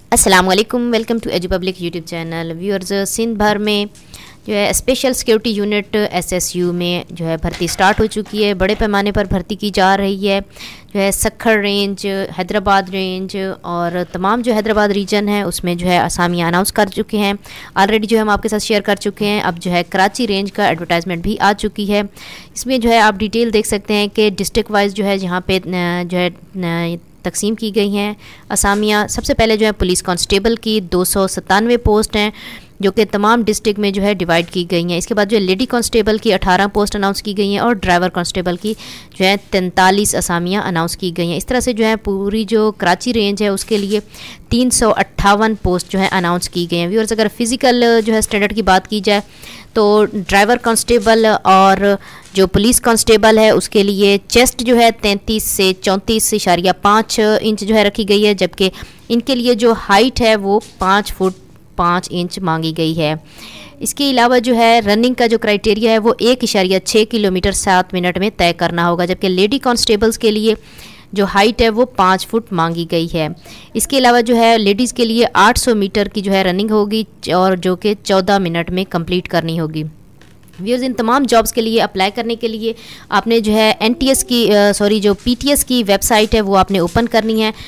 अस्सलामुअलैकुम, welcome to EduPublic YouTube channel. Viewers, Sindh भर में जो है स्पेशल सिक्योरिटी यूनिट SSU में जो है भर्ती स्टार्ट हो चुकी है। बड़े पैमाने पर भर्ती की जा रही है। जो है सक्खर रेंज, हैदराबाद रेंज और तमाम जो हैदराबाद रीजन है उसमें जो है असामियाँ अनाउंस कर चुके हैं। ऑलरेडी जो है हम आपके साथ शेयर कर चुके हैं। अब जो है कराची रेंज का एडवर्टाइजमेंट भी आ चुकी है। इसमें जो है आप डिटेल देख सकते हैं कि डिस्ट्रिक्ट वाइज जो है जहाँ पे जो है तकसीम की गई हैं असामियाँ। सबसे पहले जो है पुलिस कांस्टेबल की 297 पोस्ट हैं जो कि तमाम डिस्ट्रिक्ट में जो है डिवाइड की गई हैं। इसके बाद जो है लेडी कांस्टेबल की 18 पोस्ट अनाउंस की गई हैं और ड्राइवर कांस्टेबल की जो है 43 असामियाँ अनाउंस की गई हैं। इस तरह से जो है पूरी जो कराची रेंज है उसके लिए 358 पोस्ट जो है अनाउंस की गई हैं। व्यूअर्स, अगर फिज़िकल जो है स्टैंडर्ड की बात की जाए तो ड्राइवर कांस्टेबल और जो पुलिस कांस्टेबल है उसके लिए चेस्ट जो है 33 से 34.5 इंच जो है रखी गई है, जबकि इनके लिए जो हाइट है वो 5 फुट 5 इंच मांगी गई है। इसके अलावा जो है रनिंग का जो क्राइटेरिया है वो 1.6 किलोमीटर 7 मिनट में तय करना होगा, जबकि लेडी कांस्टेबल्स के लिए जो हाइट है वो 5 फुट मांगी गई है। इसके अलावा जो है लेडीज़ के लिए 800 मीटर की जो है रनिंग होगी और जो कि 14 मिनट में कंप्लीट करनी होगी। व्यूअर्स, इन तमाम जॉब्स के लिए अप्लाई करने के लिए आपने जो है जो PTS की वेबसाइट है वो आपने ओपन करनी है।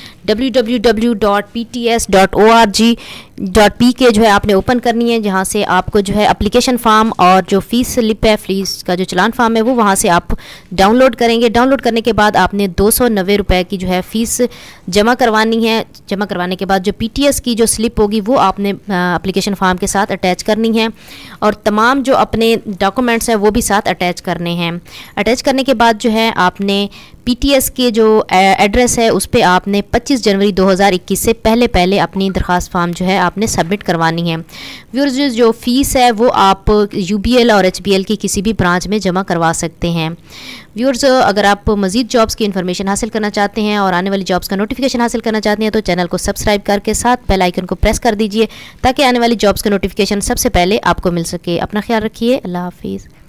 www.pts.org.pk जो है आपने ओपन करनी है, जहाँ से आपको जो है एप्लीकेशन फॉर्म और जो फ़ीस स्लिप है, फ़ीस का जो चलान फॉर्म है वो वहाँ से आप डाउनलोड करेंगे। डाउनलोड करने के बाद आपने 290 रुपये की जो है फ़ीस जमा करवानी है। जमा करवाने के बाद जो PTS की जो स्लिप होगी वो आपने एप्लीकेशन फॉर्म के साथ अटैच करनी है और तमाम जो अपने डॉक्यूमेंट्स हैं वो भी साथ अटैच करने हैं। अटैच करने के बाद जो है आपने PTS के जो एड्रेस है उस पर आपने 25 जनवरी 2021 से पहले अपनी दरख्वास्त फॉर्म जो है आपने सबमिट करवानी है। व्यूअर्स, जो फ़ीस है वो आप UBL और HBL की किसी भी ब्रांच में जमा करवा सकते हैं। व्यूअर्स, अगर आप मज़ीद जॉब्स की इन्फॉर्मेशन हासिल करना चाहते हैं और आने वाली जॉब्स का नोटिफिकेशन हासिल करना चाहते हैं तो चैनल को सब्सक्राइब करके साथ बेल आइकन को प्रेस कर दीजिए ताकि आने वाली जॉब्स का नोटिफिकेशन सबसे पहले आपको मिल सके। अपना ख्याल रखिए। अल्लाह हाफिज़।